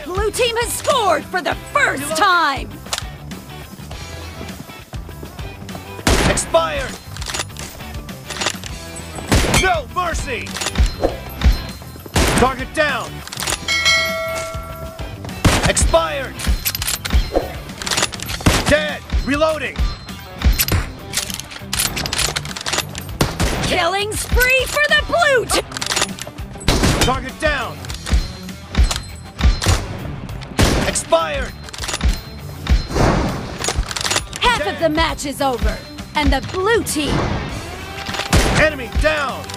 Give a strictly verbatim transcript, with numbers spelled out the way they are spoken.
Blue team has scored for the first Reloading. time! Expired! No mercy! Target down! Expired! Dead! Reloading! Killing spree for the blue team! Target down! Expired! Half of the match is over, and the blue team Enemy down!